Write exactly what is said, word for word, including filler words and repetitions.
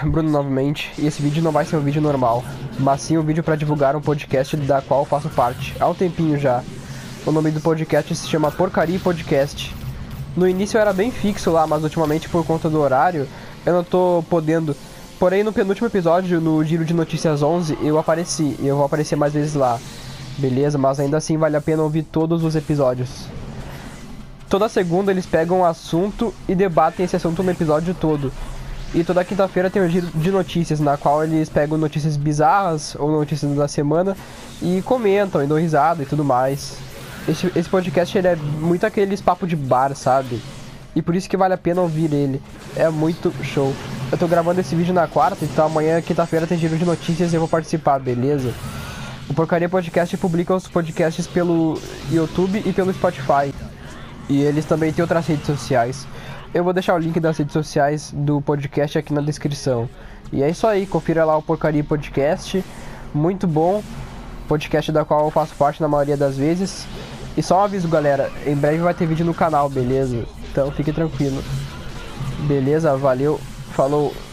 Bruno novamente, e esse vídeo não vai ser um vídeo normal, mas sim um vídeo para divulgar um podcast da qual faço parte, há um tempinho já. O nome do podcast se chama Porcaria Podcast. No início eu era bem fixo lá, mas ultimamente por conta do horário, eu não tô podendo. Porém no penúltimo episódio, no Giro de Notícias onze, eu apareci, e eu vou aparecer mais vezes lá. Beleza? Mas ainda assim vale a pena ouvir todos os episódios. Toda segunda eles pegam um assunto e debatem esse assunto no episódio todo. E toda quinta-feira tem o Giro de Notícias, na qual eles pegam notícias bizarras ou notícias da semana e comentam e dão risada e tudo mais. Esse, esse podcast ele é muito aqueles papo de bar, sabe? E por isso que vale a pena ouvir ele. É muito show. Eu tô gravando esse vídeo na quarta, então amanhã, quinta-feira, tem Giro de Notícias e eu vou participar, beleza? O Porcaria Podcast publica os podcasts pelo YouTube e pelo Spotify. E eles também têm outras redes sociais. Eu vou deixar o link das redes sociais do podcast aqui na descrição. E é isso aí, confira lá o Porcaria Podcast. Muito bom. Podcast da qual eu faço parte na maioria das vezes. E só um aviso, galera, em breve vai ter vídeo no canal, beleza? Então fique tranquilo. Beleza, valeu, falou.